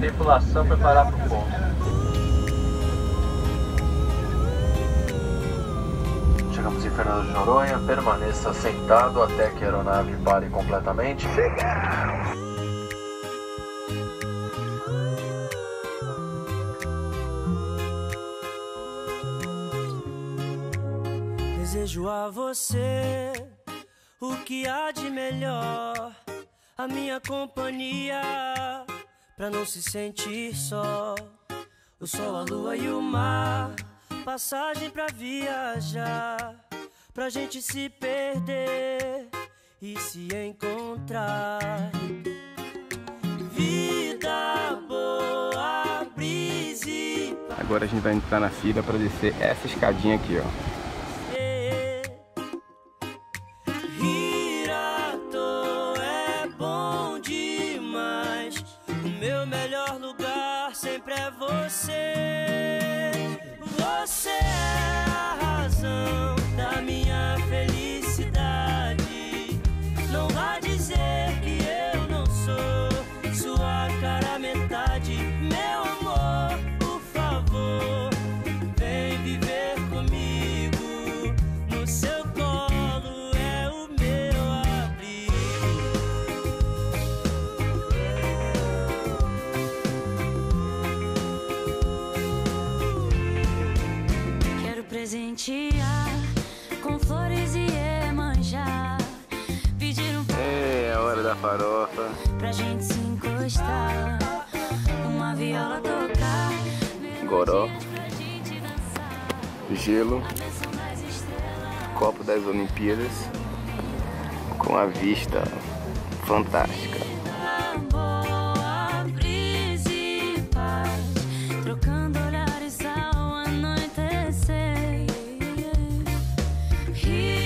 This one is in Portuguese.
Tripulação preparar para o pouso. Chegamos em Fernando de Noronha, permaneça sentado até que a aeronave pare completamente. Desejo a você o que há de melhor, a minha companhia, pra não se sentir só. O sol, a lua e o mar, passagem pra viajar, pra gente se perder e se encontrar. Vida boa, brise. Agora a gente vai entrar na fila pra descer essa escadinha aqui, ó. Sempre é você. Você é a razão da minha felicidade. Não vá dizer que eu não sou sua cara metade. Meu amor, por favor, vem viver comigo. No seu colo é o meu abrigo. Presentear com flores e Iemanjá. Pedir É a hora da farofa. pra gente se encostar, uma viola tocar, Goró, gelo, copo das Olimpíadas, com a vista fantástica. boa brisa e paz, trocando olhares ao anoitecer.